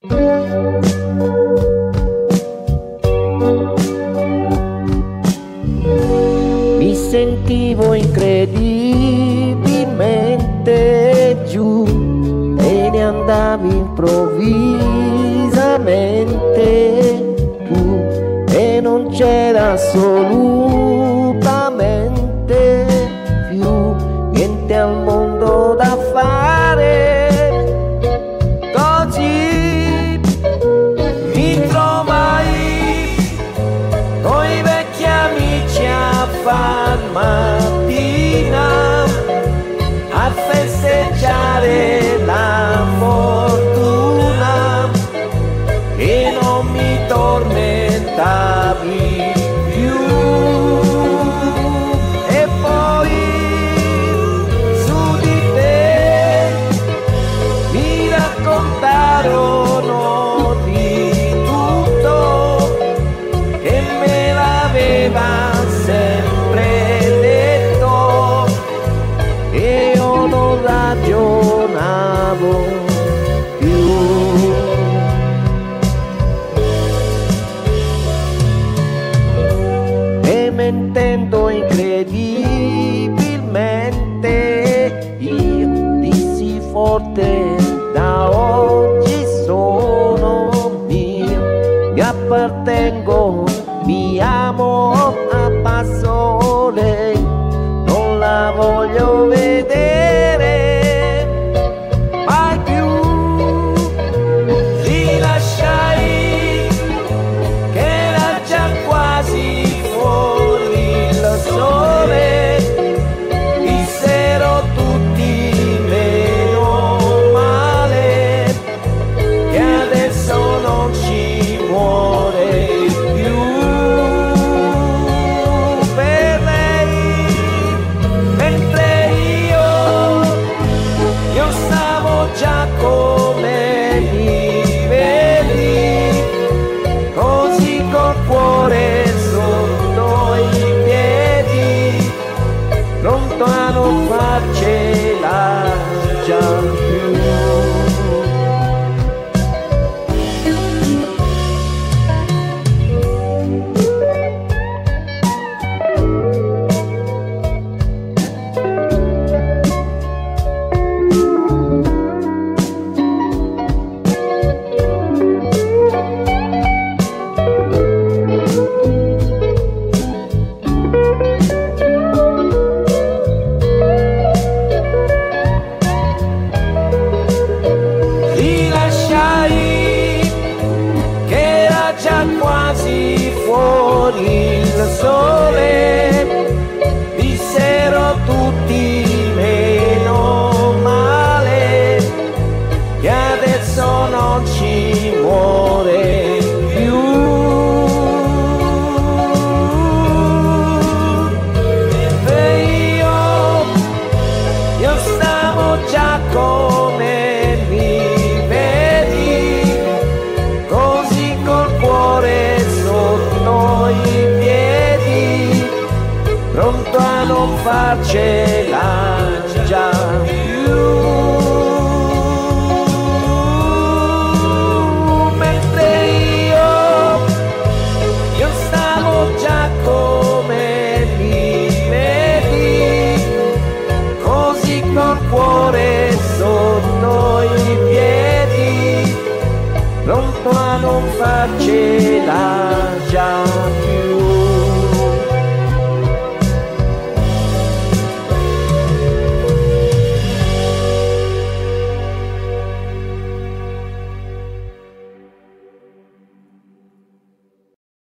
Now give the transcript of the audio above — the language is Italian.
Mi sentivo incredibilmente giù e ne andavi improvvisamente tu e non c'era assolutamente più niente al mondo da fare. Così mi trovai coi vecchi amici a far mattina a festeggiare la fortuna che non mi tormentavi più. E poi su di te mi raccontarono di tutto che me l'aveva sempre detto e io non ragionavo più. E mentendo incredibilmente io dissi forte: da oggi sono mio, mi appartengo, mi amo a parole, non la voglio vedere mai più. Li lasciai che era già quasi fuori il sole, dissero tutti meno male che adesso non ci muore più. Per lei, mentre io stavo già come mi vedi, così col cuore sotto i piedi, pronto a non farcela già più. Li lasciai che era già quasi fuori il sole, dissero tutti meno male che adesso non ci muore più. E io stavo già come mi vedi, così col cuore sotto i piedi, pronto a non farcela già più. Mentre io stavo già come mi vedi, così col cuore sotto i piedi, pronto a non farcela